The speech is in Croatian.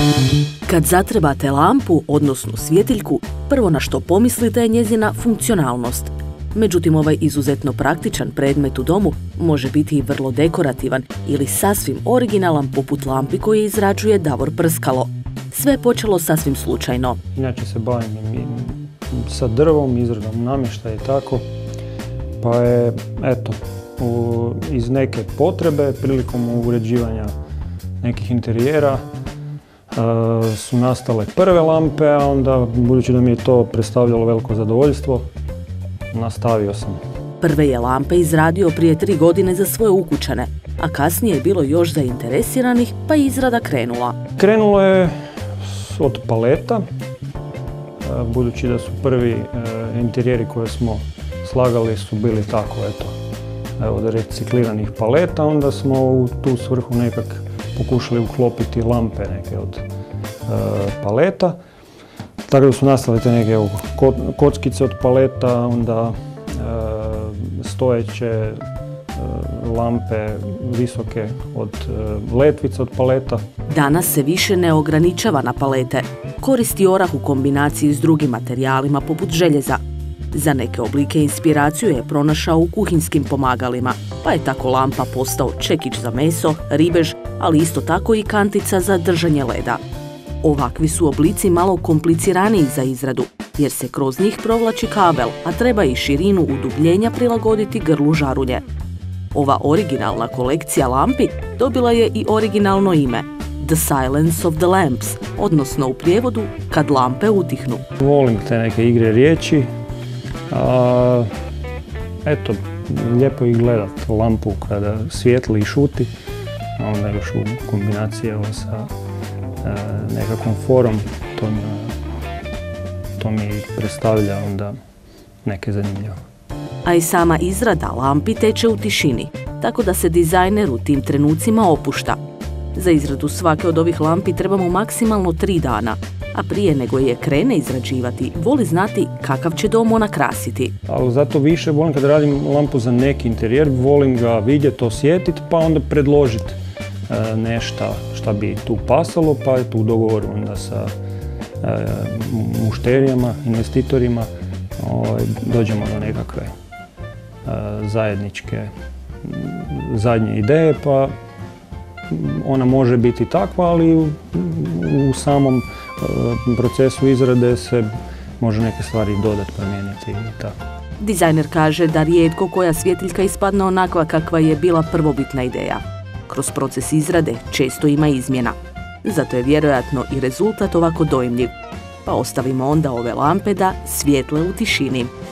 Kad zatrebate lampu, odnosno svjetiljku, prvo na što pomislite je njezina funkcionalnost. Međutim, ovaj izuzetno praktičan predmet u domu može biti i vrlo dekorativan ili sasvim originalan poput lampi koje izrađuje Davor Prskalo. Sve je počelo sasvim slučajno. Inače se bavim sa drvom, izradom namještaja i tako, pa je, eto, iz neke potrebe prilikom uređivanja nekih interijera su nastale prve lampe, a onda, budući da mi je to predstavljalo veliko zadovoljstvo, nastavio sam. Prve je lampe izradio prije 3 godine za svoje ukućane, a kasnije je bilo još zainteresiranih, pa je izrada krenula. Krenulo je od paleta, budući da su prvi interijeri koje smo slagali su bili tako, eto, od recikliranih paleta, onda smo u tu svrhu nekak pokušali uklopiti lampe neke od paleta. Tako da su nastale te neke kockice od paleta, onda stojeće lampe visoke od letvica od paleta. Danas se više ne ograničava na palete. Koristi orah u kombinaciji s drugim materijalima poput željeza. Za neke oblike inspiraciju je pronašao u kuhinskim pomagalima, pa je tako lampa postao čekić za meso, ribež, ali isto tako i kantica za držanje leda. Ovakvi su oblici malo kompliciraniji za izradu, jer se kroz njih provlači kabel, a treba i širinu udubljenja prilagoditi grlu žarulje. Ova originalna kolekcija lampi dobila je i originalno ime The Silence of the Lamps, odnosno u prijevodu Kad lampe utihnu. Volim te neke igre riječi. Eto, lijepo je gledat lampu kada svijetli i šuti, a onda još u kombinaciji sa nekakvom forom, to mi predstavlja onda neke zanimljivo. A i sama izrada lampi teče u tišini, tako da se dizajner u tim trenucima opušta. Za izradu svake od ovih lampi trebamo maksimalno 3 dana, a prije nego je krene izrađivati, voli znati kakav će dom ona krasiti. Ali zato više volim kad radim lampu za neki interijer, volim ga vidjeti, osjetiti, pa onda predložiti nešto šta bi tu pasalo, pa je tu u dogovoru onda sa mušterijama, investitorima, dođemo do nekakve zadnje ideje, pa ona može biti takva, ali u samom procesu izrade se može neke stvari dodati, promijeniti i tako. Dizajner kaže da rijetko koja svjetiljka ispadne onakva kakva je bila prvobitna ideja. Kroz proces izrade često ima izmjena. Zato je vjerojatno i rezultat ovako dojmljiv. Pa ostavimo onda ove lampe da svijetle u tišini.